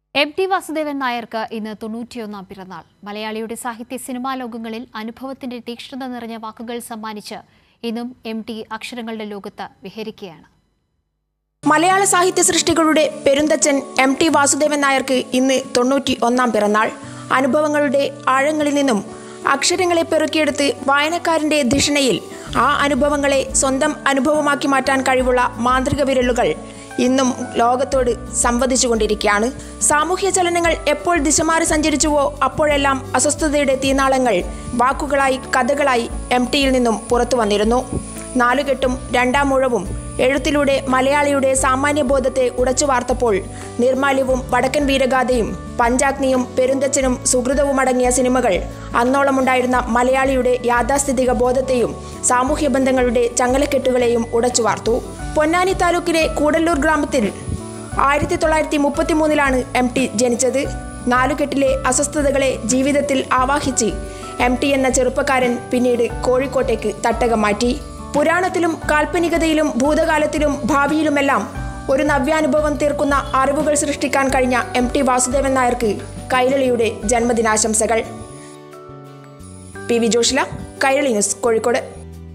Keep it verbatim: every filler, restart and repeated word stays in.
M T Vasudevan Nair ഇന്ന് തൊണ്ണൂറ്റിയൊന്നാം പിറന്നാൾ. മലയാളിയുടെ സാഹിത്യ സിനിമാ ലോകങ്ങളിൽ അനുഭവത്തിന്റെ തീക്ഷ്ണത നിറഞ്ഞ വാക്കുകൾ സമ്മാനിച്ച് ഇന്നും എം ടി അക്ഷരങ്ങളുടെ ലോകത്ത് വിഹരിക്കുകയാണ്. മലയാള സാഹിത്യ സൃഷ്ടികളുടെ പെരുന്തച്ചൻ എം ടി വാസുദേവൻ നായർക്ക് ഇന്ന് തൊണ്ണൂറ്റിയൊന്നാം പിറന്നാൾ. അനുഭവങ്ങളുടെ ആഴങ്ങളിൽ നിന്നും അക്ഷരങ്ങളെ പെറുക്കിയെടുത്ത് വായനക്കാരന്റെ ധിഷണയിൽ ആ അനുഭവങ്ങളെ സ്വന്തം അനുഭവമാക്കി മാറ്റാൻ കഴിവുള്ള മാന്ത്രിക വിരലുകൾ ഇന്നും ലോകത്തോട് സംവദിച്ചുകൊണ്ടിരിക്കുകയാണ്. സാമൂഹ്യ ചലനങ്ങൾ എപ്പോൾ ദിശമാറി സഞ്ചരിച്ചുവോ അപ്പോഴെല്ലാം അസ്വസ്ഥതയുടെ തീനാളങ്ങൾ വാക്കുകളായി കഥകളായി എം ടിയിൽ നിന്നും പുറത്തു വന്നിരുന്നു. നാലുകെട്ടും രണ്ടാം മുഴവും എഴുത്തിലൂടെ മലയാളിയുടെ സാമാന്യബോധത്തെ ഉടച്ചു വാർത്തപ്പോൾ നിർമാല്യവും വടക്കൻ വീരഗാഥയും പഞ്ചാഗ്നിയും പെരുന്തച്ചനും സുഹൃതവുമടങ്ങിയ സിനിമകൾ അന്നോളമുണ്ടായിരുന്ന മലയാളിയുടെ യാഥാസ്ഥിതിക ബോധത്തെയും സാമൂഹ്യ ബന്ധങ്ങളുടെ ചങ്ങലക്കെട്ടുകളെയും ഉടച്ചു വാർത്തു. പൊന്നാനി താലൂക്കിലെ കൂടല്ലൂർ ഗ്രാമത്തിൽ ആയിരത്തി തൊള്ളായിരത്തി മുപ്പത്തി മൂന്നിലാണ് എം ടി ജനിച്ചത്. നാലുകെട്ടിലെ അസ്വസ്ഥതകളെ ജീവിതത്തിൽ ആവാഹിച്ച് എം ടി എന്ന ചെറുപ്പക്കാരൻ പിന്നീട് കോഴിക്കോട്ടേക്ക് തട്ടകം മാറ്റി. പുരാണത്തിലും കാൽപ്പനികതയിലും ഭൂതകാലത്തിലും ഭാവിയിലുമെല്ലാം ഒരു നവ്യാനുഭവം തീർക്കുന്ന അറിവുകൾ സൃഷ്ടിക്കാൻ കഴിഞ്ഞ എം ടി വാസുദേവൻ നായർക്ക് കൈരളിയുടെ ജന്മദിനാശംസകൾ. P V Joshila, Kairali news, Kozhikode.